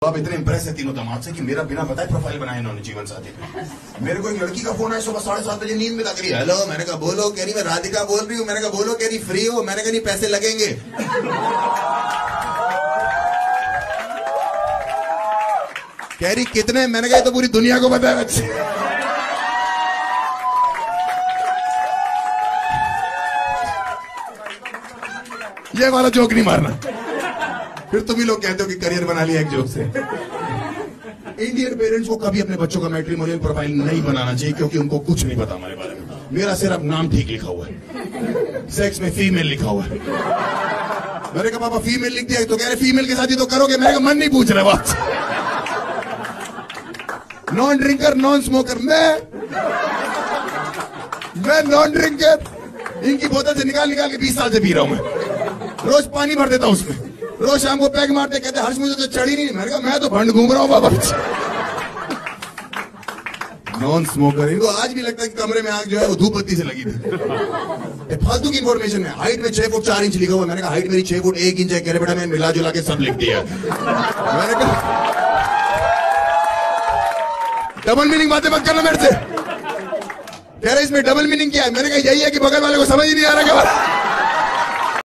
अब इतने इंप्रेस है तीनों दामाद से कि मेरा बिना बताए प्रोफाइल बनाया इन्होंने जीवन साथी पे। मेरे को एक लड़की का फोन आया सुबह 7:30 बजे नींद में लग रही है। हेलो, मैंने कहा बोलो। कह रही मैं राधिका बोल रही हूँ। मैंने कहा बोलो। कह रही फ्री हो। मैंने कहा नहीं, पैसे लगेंगे। कह रही कितने? मैंने कहा तो पूरी दुनिया को पता है बच्चे। ये वाला जोक नहीं मारना, फिर तुम ही लोग कहते हो कि करियर बना लिया एक जोक से। इंडियन पेरेंट्स को कभी अपने बच्चों का मैट्रिमोनियल प्रोफाइल नहीं बनाना चाहिए, क्योंकि उनको कुछ नहीं पता हमारे बारे में। मेरा सिर्फ नाम ठीक लिखा हुआ है, सेक्स में फीमेल लिखा हुआ है। मैंने कहा पापा फीमेल लिख दिया, तो कह रहे फीमेल के साथ ही तो करोगे। मैंने कहा मन नहीं पूछ रहे बात। Non drinker, non smoker. मैं नॉन ड्रिंकर। इनकी बोतल से निकाल निकाल के 20 साल से पी रहा हूं मैं। रोज पानी भर देता हूं उसमें। रोज शाम को पैग मारते, कहते हर्ष मुझे तो चढ़ी नहीं। मैंने कहा मैं तो भंड घूम रहा हूं बाबा। Non smoker. इनको आज भी लगता है कि कमरे में आग जो है वो धूप बत्ती से लगी थी। फालतू की इंफॉर्मेशन है। हाइट में 6 फुट 4 इंच लिखा हुआ। मैंने कहा हाइट मेरी 6 फुट 1 इंच है। कह रहे बेटा मैं मिला जुला के सब लिख दिया। मैंने कहा डबल मीनिंग बातें मत करना मेरे से। कह रहे इसमें डबल मीनिंग क्या है? मैंने कहा यही है कि बगल वाले को समझ ही नहीं आ रहा।